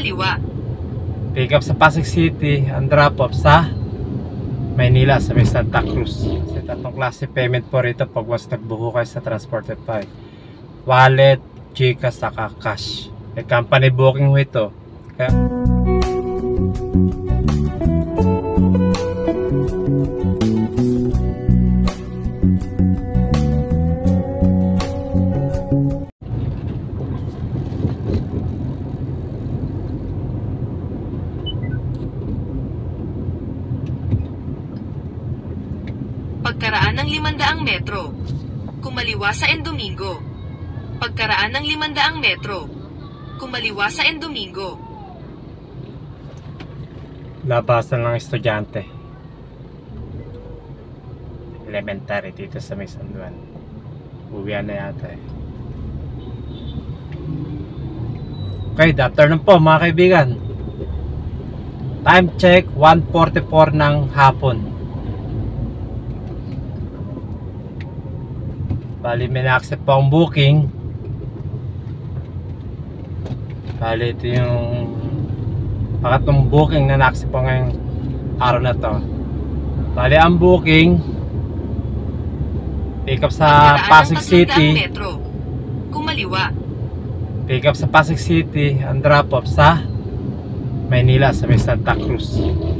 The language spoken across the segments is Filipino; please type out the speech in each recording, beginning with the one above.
kumaliwa. Pick up sa Pasig City, ang drop off sa Maynila sa may Santa Cruz. Kasi tatlong klase payment po rito pag once nagbuko kayo sa Transportify: wallet, GCash, saka cash. Company booking ho ito. Kaya Pagkaraan ng 500 metro, kumaliwa sa Endomingo. Pagkaraan ng 500 metro, kumaliwa sa Endomingo. labasan ng estudyante. Elementary dito sa may San Juan. Uwian na yata eh. Okay, good afternoon po mga kaibigan. Time check 1:44 ng hapon. Bali may na-accept po ang booking. Bali ito yung pangatlong booking na na-accept po ngayong araw na to. Bali ang booking, pick up sa Pasig City, metro, kumaliwa. pick up sa Pasig City, ang drop off sa Maynila sa may Santa Cruz.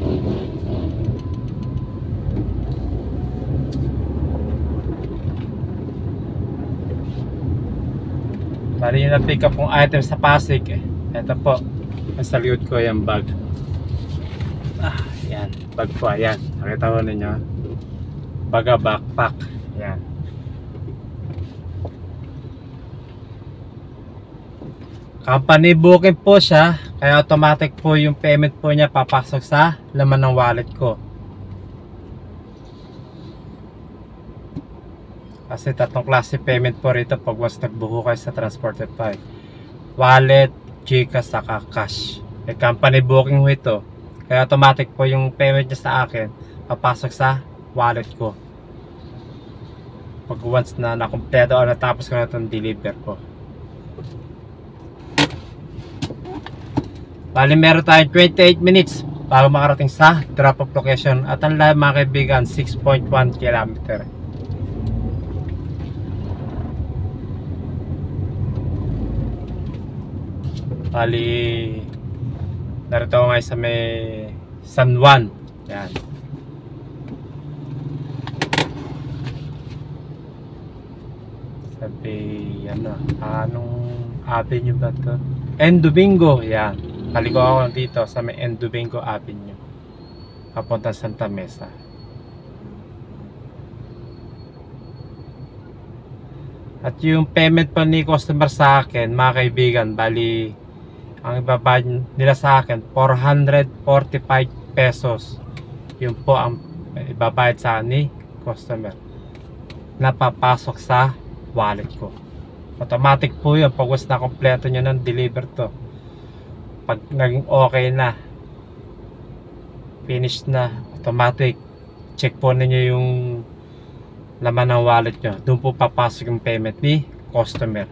Bali yung na-pick up kong item sa Pasig eh. Ito po, nasa likod ko yung bag. Yan, bag po, ayan. Nakita ko ninyo, baga backpack. Yan. Company booking po siya, kaya automatic po yung payment po niya papasok sa laman ng wallet ko. Kasi tatlong klase payment po rito pag once nagbuko kayo sa Transportify: wallet, GCash, saka cash. Company booking ho ito, kaya automatic po yung payment niya sa akin papasok sa wallet ko pag once na nakumpleto o natapos ko na itong deliver ko. Bali meron tayong 28 minutes bago makarating sa drop off location, at ang layo mga kaibigan 6.1 km. Bali narito ako ngayon sa may San Juan. Yan. Sabi ano, anong avenue ba to? Endomingo. Yan, paliko ako dito sa may Endomingo Avenue papunta Santa Mesa. At yung payment pa ni customer sa akin mga kaibigan, bali ang ibabayad nila sa akin 445 pesos. Yun po ang ibabayad sa ni customer na papasok sa wallet ko. Automatic po yun pag was na kompleto nyo ng deliver to. Pag naging okay na, finish na, automatic check po ninyo yung laman ng wallet nyo. Doon po papasok yung payment ni customer.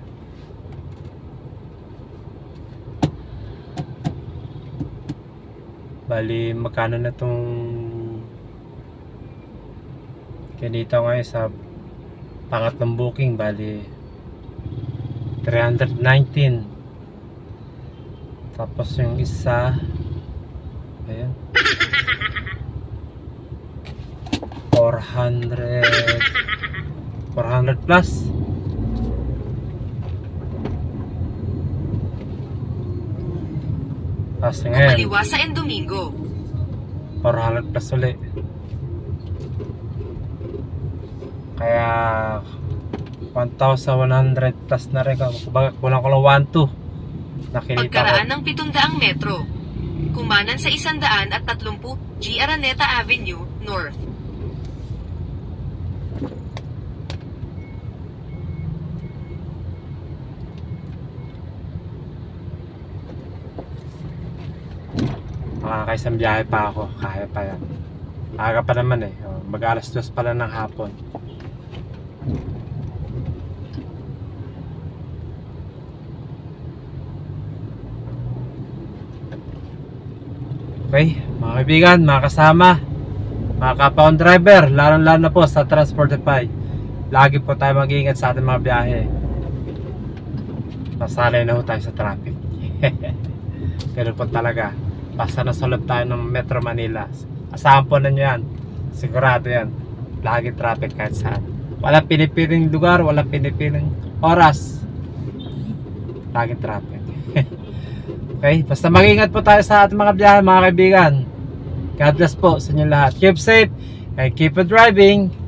Bali magkano na itong ganito ngayon sa pangatlong booking? Bali 319. Tapos yung isa, ayan, 400 plus. Kasi ngayon Kumaliwa sa Endomingo. 400 plus ulit. Kaya 1,100 plus na rin. Kumbaga kulang ko lang 1,200 nakinita ko. Pagkaraan ng 700 metro, kumanan sa 130 G. Araneta Avenue, North. Makakaisang biyahe pa ako, kaya pa yan. Aga pa naman eh, mag alas 2 pala ng hapon. Okay, mga kaibigan, mga kasama, mga kapaon driver, lalo na po sa Transportify, lagi po tayo mag-iingat sa ating mga biyahe. Masanay na ho tayo sa traffic. Pero po talaga, basta nasa loob tayo ng Metro Manila, asahan po na nyo yan, sigurado yan, lagi traffic kahit saan. Walang pinipiling lugar, walang pinipiling oras, lagi traffic. Okay, basta mag-ingat po tayo sa ating mga biyahe, mga kaibigan. God bless po sa inyo lahat. Keep safe and keep on driving.